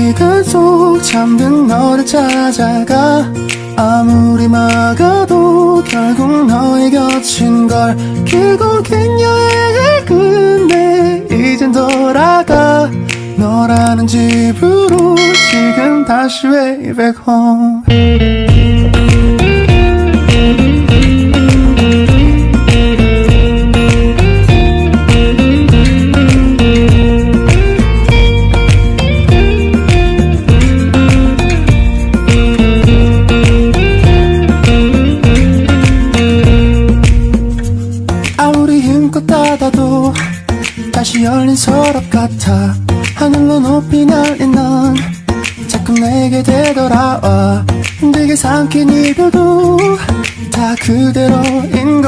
시간 속 잠든 너를 찾아가 아무리 막아도 결국 너의 곁인걸 길고 긴 여행을 끝내 이젠 돌아가 너라는 집으로 지금 다시 way back home 아무리 힘껏 닫아도 다시 열린 서랍 같아 하늘로 높이 날린 넌 자꾸 내게 되돌아와 힘들게 삼킨 이별도 다 그대로인 걸